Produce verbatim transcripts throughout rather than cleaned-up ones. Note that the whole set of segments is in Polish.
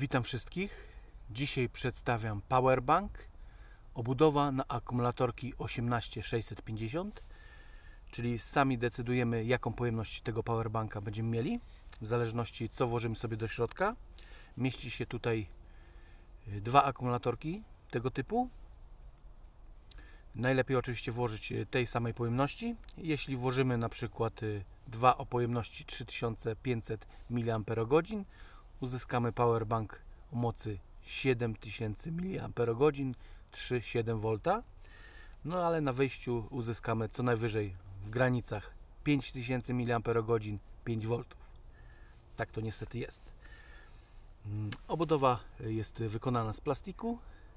Witam wszystkich. Dzisiaj przedstawiam powerbank. Obudowa na akumulatorki osiemnaście sześćset pięćdziesiąt, czyli sami decydujemy, jaką pojemność tego powerbanka będziemy mieli, w zależności co włożymy sobie do środka. Mieści się tutaj dwa akumulatorki tego typu. Najlepiej oczywiście włożyć tej samej pojemności. Jeśli włożymy na przykład dwa o pojemności trzy tysiące pięćset miliamperogodzin, uzyskamy powerbank o mocy siedem tysięcy miliamperogodzin, trzy przecinek siedem wolta. No ale na wyjściu uzyskamy co najwyżej w granicach pięć tysięcy miliamperogodzin, pięć woltów. Tak to niestety jest. Obudowa jest wykonana z plastiku,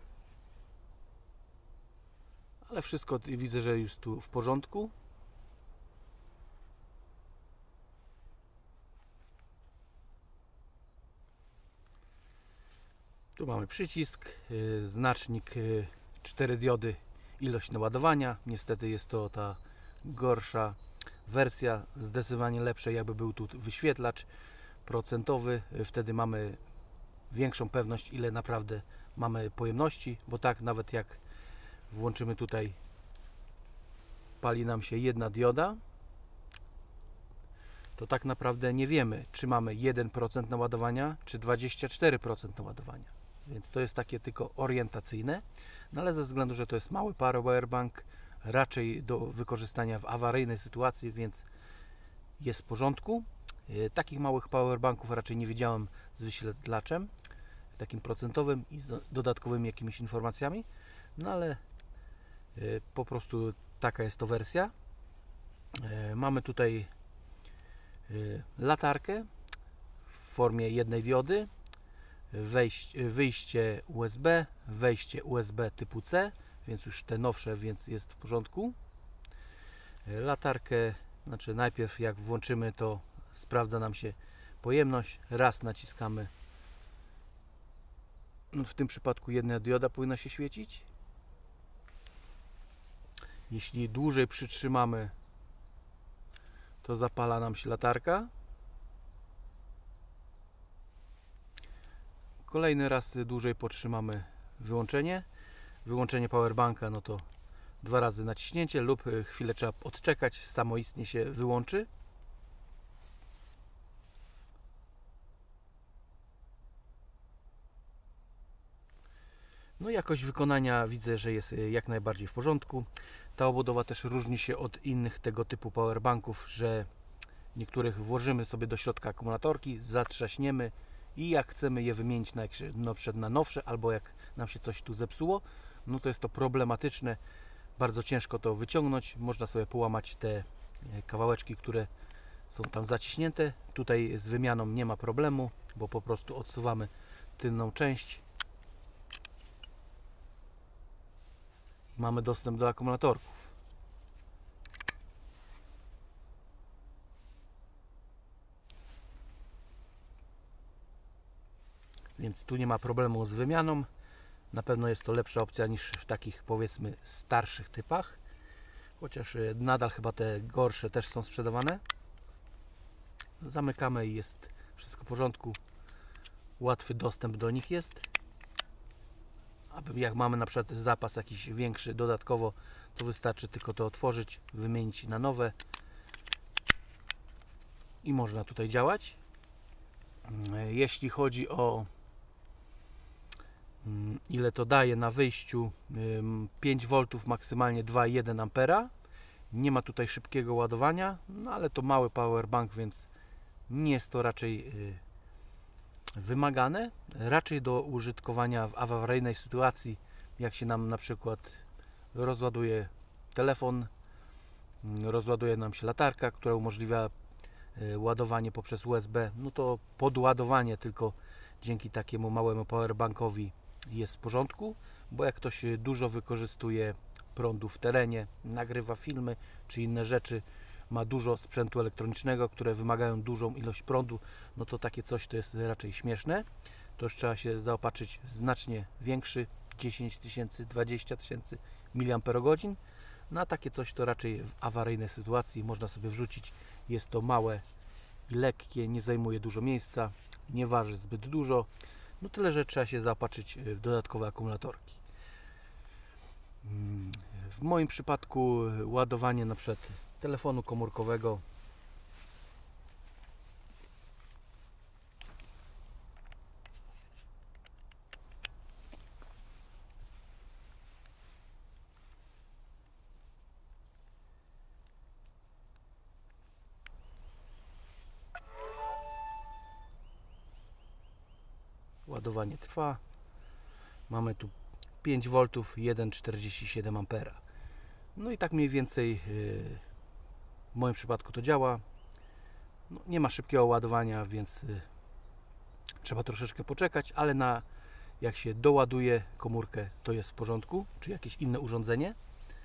ale wszystko widzę, że już tu w porządku. Tu mamy przycisk, yy, znacznik, yy, cztery diody, ilość naładowania. Niestety jest to ta gorsza wersja, zdecydowanie lepsza, jakby był tu wyświetlacz procentowy. Yy, wtedy mamy większą pewność, ile naprawdę mamy pojemności, bo tak nawet jak włączymy tutaj, pali nam się jedna dioda, to tak naprawdę nie wiemy, czy mamy jeden procent naładowania, czy dwadzieścia cztery procent naładowania. Więc to jest takie tylko orientacyjne, no ale ze względu, że to jest mały powerbank, raczej do wykorzystania w awaryjnej sytuacji, więc jest w porządku. Takich małych powerbanków raczej nie widziałem z wyświetlaczem takim procentowym i z dodatkowymi jakimiś informacjami, no ale po prostu taka jest to wersja. Mamy tutaj latarkę w formie jednej diody, wejście, wyjście U S B, wejście U S B typu C, więc już te nowsze, więc jest w porządku. Latarkę, znaczy najpierw jak włączymy, to sprawdza nam się pojemność. Raz naciskamy, w tym przypadku jedna dioda powinna się świecić. Jeśli dłużej przytrzymamy, to zapala nam się latarka. Kolejny raz dłużej potrzymamy wyłączenie. Wyłączenie powerbanka, no to dwa razy naciśnięcie lub chwilę trzeba odczekać, samoistnie się wyłączy. No i jakość wykonania widzę, że jest jak najbardziej w porządku. Ta obudowa też różni się od innych tego typu powerbanków, że niektórych włożymy sobie do środka akumulatorki, zatrzaśniemy i jak chcemy je wymienić na, no, na nowsze, albo jak nam się coś tu zepsuło, no to jest to problematyczne. Bardzo ciężko to wyciągnąć. Można sobie połamać te kawałeczki, które są tam zaciśnięte. Tutaj z wymianą nie ma problemu, bo po prostu odsuwamy tylną część. Mamy dostęp do akumulatorków. Więc tu nie ma problemu z wymianą. Na pewno jest to lepsza opcja niż w takich, powiedzmy, starszych typach. Chociaż nadal chyba te gorsze też są sprzedawane. Zamykamy i jest wszystko w porządku. Łatwy dostęp do nich jest. Aby jak mamy na przykład zapas jakiś większy dodatkowo, to wystarczy tylko to otworzyć, wymienić na nowe i można tutaj działać. Jeśli chodzi o ile to daje na wyjściu, pięć woltów, maksymalnie dwa przecinek jeden ampera. Nie ma tutaj szybkiego ładowania, no ale to mały powerbank, więc nie jest to raczej wymagane. Raczej do użytkowania w awaryjnej sytuacji, jak się nam na przykład rozładuje telefon, rozładuje nam się latarka, która umożliwia ładowanie poprzez U S B, no to podładowanie tylko dzięki takiemu małemu powerbankowi jest w porządku, bo jak ktoś dużo wykorzystuje prądu w terenie, nagrywa filmy czy inne rzeczy, ma dużo sprzętu elektronicznego, które wymagają dużą ilość prądu, no to takie coś to jest raczej śmieszne. To już trzeba się zaopatrzyć w znacznie większy, dziesięć tysięcy, dwadzieścia tysięcy miliamperogodzin. Na takie coś to raczej w awaryjnej sytuacji można sobie wrzucić. Jest to małe i lekkie, nie zajmuje dużo miejsca, nie waży zbyt dużo. No tyle, że trzeba się zaopatrzyć w dodatkowe akumulatorki. W moim przypadku ładowanie na przykład telefonu komórkowego ładowanie trwa. Mamy tu pięć woltów, jeden przecinek czterdzieści siedem ampera. No i tak mniej więcej w moim przypadku to działa. No, nie ma szybkiego ładowania, więc trzeba troszeczkę poczekać, ale na, jak się doładuje komórkę, to jest w porządku, czy jakieś inne urządzenie.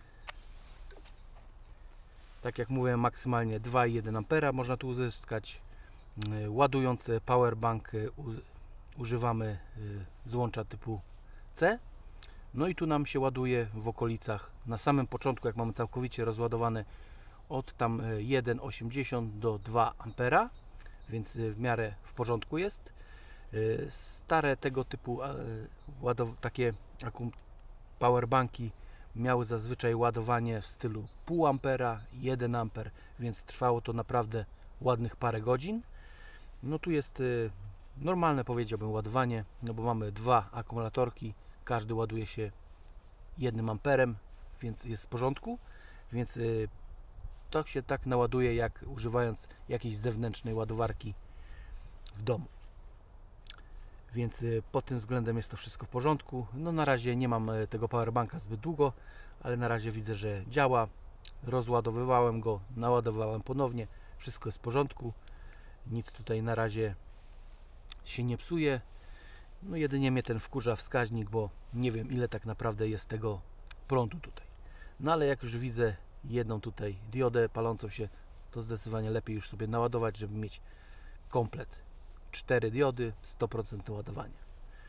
Tak jak mówiłem, maksymalnie dwa przecinek jeden ampera można tu uzyskać. Ładując powerbank używamy złącza typu C. No i tu nam się ładuje w okolicach, na samym początku, jak mamy całkowicie rozładowane, od tam jeden przecinek osiemdziesiąt do dwa ampera, więc w miarę w porządku jest. Stare tego typu takie powerbanki miały zazwyczaj ładowanie w stylu pół ampera, jeden amper, więc trwało to naprawdę ładnych parę godzin. No tu jest normalne, powiedziałbym, ładowanie, no bo mamy dwa akumulatorki, każdy ładuje się jednym amperem, więc jest w porządku, więc to się tak naładuje, jak używając jakiejś zewnętrznej ładowarki w domu. Więc pod tym względem jest to wszystko w porządku. No na razie nie mam tego powerbanka zbyt długo, ale na razie widzę, że działa. Rozładowywałem go, naładowałem ponownie, wszystko jest w porządku. Nic tutaj na razie się nie psuje. No jedynie mnie ten wkurza wskaźnik, bo nie wiem, ile tak naprawdę jest tego prądu tutaj. No ale jak już widzę jedną tutaj diodę palącą się, to zdecydowanie lepiej już sobie naładować, żeby mieć komplet. cztery diody, sto procent ładowania.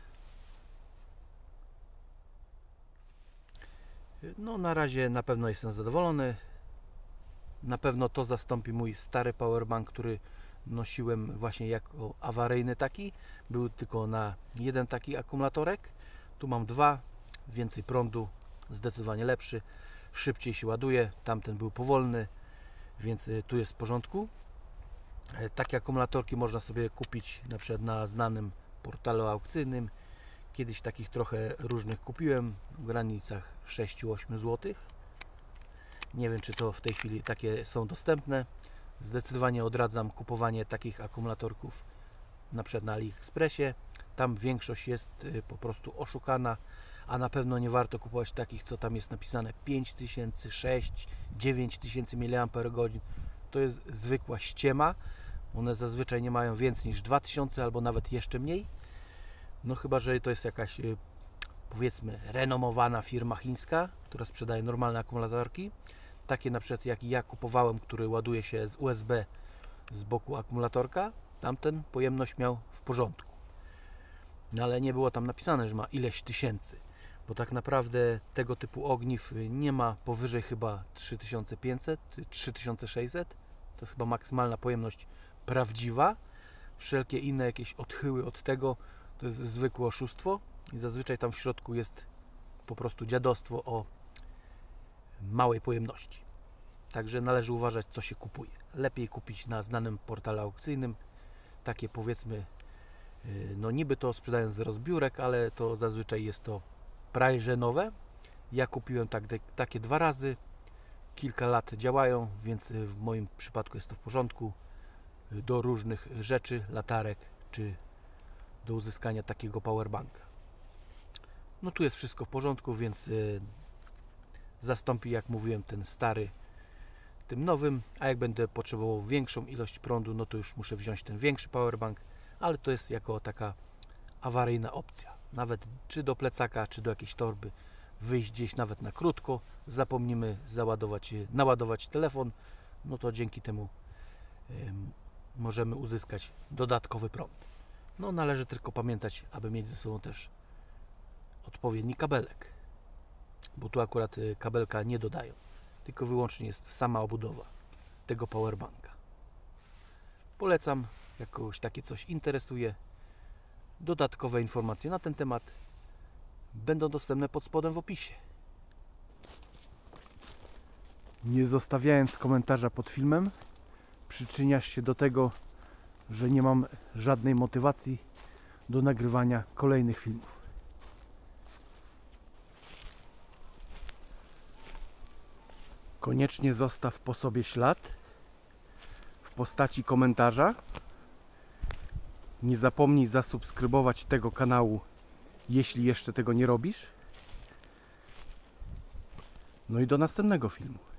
No na razie na pewno jestem zadowolony. Na pewno to zastąpi mój stary powerbank, który nosiłem właśnie jako awaryjny taki. Był tylko na jeden taki akumulatorek. Tu mam dwa, więcej prądu, zdecydowanie lepszy. Szybciej się ładuje, tamten był powolny, więc tu jest w porządku. Takie akumulatorki można sobie kupić na przykład na znanym portalu aukcyjnym. Kiedyś takich trochę różnych kupiłem w granicach sześć do ośmiu złotych. Nie wiem, czy to w tej chwili takie są dostępne. Zdecydowanie odradzam kupowanie takich akumulatorków na przykład na AliExpressie. Tam większość jest po prostu oszukana, a na pewno nie warto kupować takich, co tam jest napisane pięć tysięcy, sześć, dziewięć tysięcy miliamperów godzin. To jest zwykła ściema. One zazwyczaj nie mają więcej niż dwa tysiące albo nawet jeszcze mniej. No chyba, że to jest jakaś, powiedzmy, renomowana firma chińska, która sprzedaje normalne akumulatorki. Takie na przykład jak ja kupowałem, który ładuje się z U S B z boku akumulatorka. Tamten pojemność miał w porządku. No ale nie było tam napisane, że ma ileś tysięcy. Bo tak naprawdę tego typu ogniw nie ma powyżej chyba trzy tysiące pięćset czy trzy tysiące sześćset. To jest chyba maksymalna pojemność prawdziwa. Wszelkie inne jakieś odchyły od tego to jest zwykłe oszustwo i zazwyczaj tam w środku jest po prostu dziadostwo o małej pojemności. Także należy uważać, co się kupuje. Lepiej kupić na znanym portalu aukcyjnym takie, powiedzmy, no niby to sprzedają z rozbiórek, ale to zazwyczaj jest to prawie nowe. Ja kupiłem tak, takie dwa razy. Kilka lat działają, więc w moim przypadku jest to w porządku. Do różnych rzeczy, latarek, czy do uzyskania takiego powerbanka. No tu jest wszystko w porządku, więc zastąpi, jak mówiłem, ten stary tym nowym, a jak będę potrzebował większą ilość prądu, no to już muszę wziąć ten większy powerbank, ale to jest jako taka awaryjna opcja. Nawet czy do plecaka, czy do jakiejś torby, wyjść gdzieś nawet na krótko, zapomnimy załadować, naładować telefon, no to dzięki temu y, możemy uzyskać dodatkowy prąd. No należy tylko pamiętać, aby mieć ze sobą też odpowiedni kabelek, bo tu akurat kabelka nie dodają, tylko wyłącznie jest sama obudowa tego powerbanka. Polecam, jak kogoś takie coś interesuje. Dodatkowe informacje na ten temat będą dostępne pod spodem w opisie. Nie zostawiając komentarza pod filmem, przyczyniasz się do tego, że nie mam żadnej motywacji do nagrywania kolejnych filmów. Koniecznie zostaw po sobie ślad w postaci komentarza. Nie zapomnij zasubskrybować tego kanału, jeśli jeszcze tego nie robisz. No i do następnego filmu.